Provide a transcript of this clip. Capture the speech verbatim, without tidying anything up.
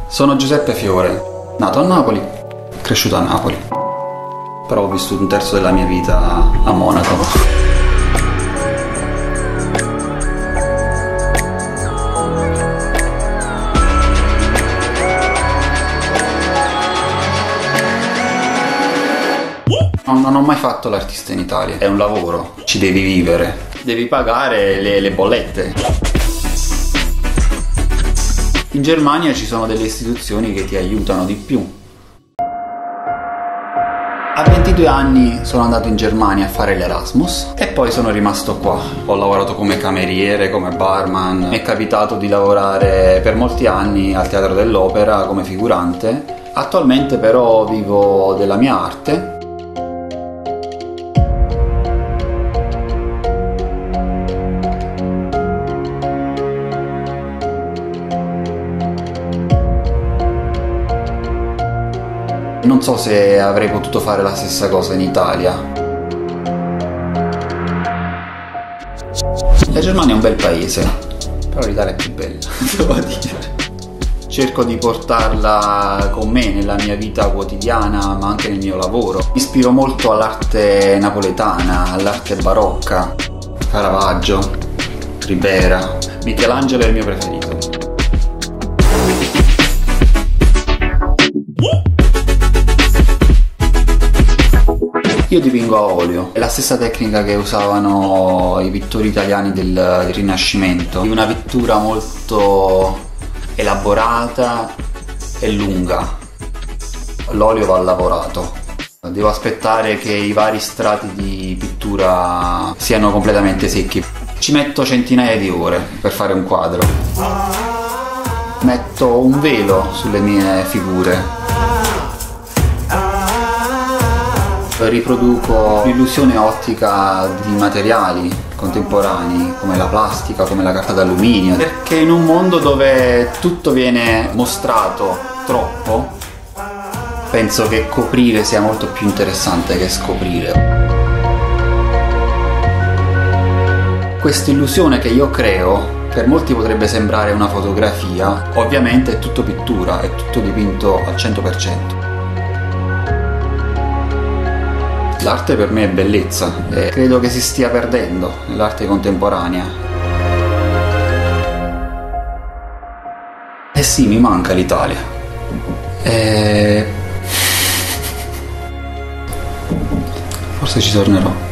Sono Giuseppe Fiore, nato a Napoli, cresciuto a Napoli, però ho vissuto un terzo della mia vita a Monaco. Non ho mai fatto l'artista in Italia, è un lavoro, ci devi vivere, devi pagare le, le bollette. In Germania ci sono delle istituzioni che ti aiutano di più. A ventidue anni sono andato in Germania a fare l'Erasmus e poi sono rimasto qua. Ho lavorato come cameriere, come barman, mi è capitato di lavorare per molti anni al Teatro dell'Opera come figurante. Attualmente però vivo della mia arte. Non so se avrei potuto fare la stessa cosa in Italia. La Germania è un bel paese, però l'Italia è più bella, devo dire. Cerco di portarla con me nella mia vita quotidiana, ma anche nel mio lavoro. Mi ispiro molto all'arte napoletana, all'arte barocca. Caravaggio, Ribera, Michelangelo è il mio preferito. Io dipingo a olio, è la stessa tecnica che usavano i pittori italiani del, del Rinascimento, una pittura molto elaborata e lunga. L'olio va lavorato, devo aspettare che i vari strati di pittura siano completamente secchi. Ci metto centinaia di ore per fare un quadro. Metto un velo sulle mie figure. Riproduco l'illusione ottica di materiali contemporanei come la plastica, come la carta d'alluminio, perché in un mondo dove tutto viene mostrato troppo, penso che coprire sia molto più interessante che scoprire. Questa illusione che io creo per molti potrebbe sembrare una fotografia, ovviamente è tutto pittura, è tutto dipinto al cento per cento. L'arte per me è bellezza e credo che si stia perdendo nell'arte contemporanea. Eh sì, mi manca l'Italia. E... forse ci tornerò.